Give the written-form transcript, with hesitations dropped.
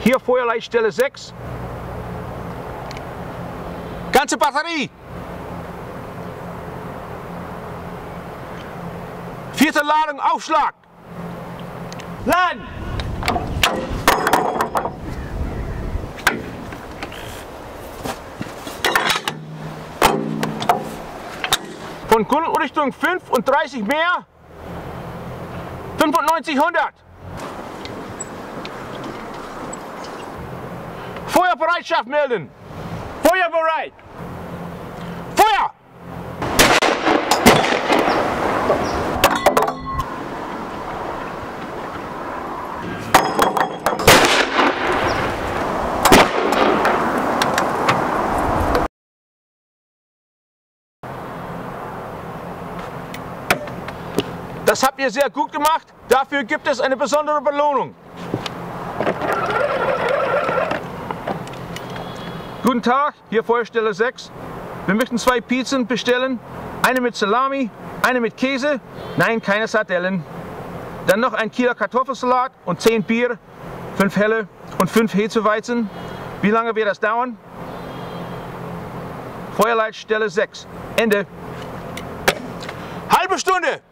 Hier Feuerleitstelle 6. Ganze Batterie. 4. Ladung, Aufschlag. Laden. Von Grundrichtung 5 und 30 mehr. 9500. Feuerbereitschaft melden. Feuerbereit. Feuer! Das habt ihr sehr gut gemacht. Dafür gibt es eine besondere Belohnung. Guten Tag, hier Feuerstelle 6. Wir möchten 2 Pizzen bestellen. Eine mit Salami, eine mit Käse. Nein, keine Sardellen. Dann noch 1 Kilo Kartoffelsalat und 10 Bier, 5 helle und 5 Hefeweizen. Wie lange wird das dauern? Feuerleitstelle 6. Ende. Halbe Stunde!